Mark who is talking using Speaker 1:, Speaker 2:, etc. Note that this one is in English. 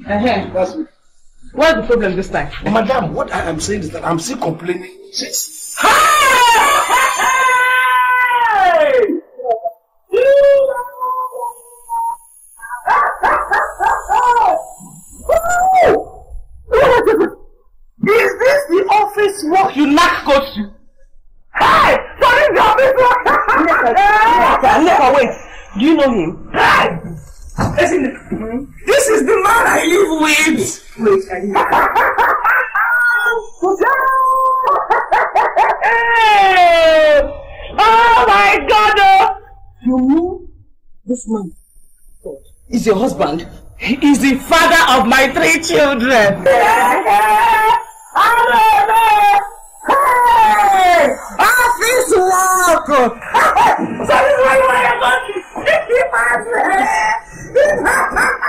Speaker 1: That's it.
Speaker 2: What's the problem this time?
Speaker 1: Madam, what I am saying is that I'm still complaining.
Speaker 2: Is this the office work you not go to? Hey! Sorry, the office work! Never wait. Do you know him? Hey! Listen, this is the man I live with! Wait, I didn't Oh my God! You mean this man is your husband? He is the father of my 3 children. Office work! So this is why you are going to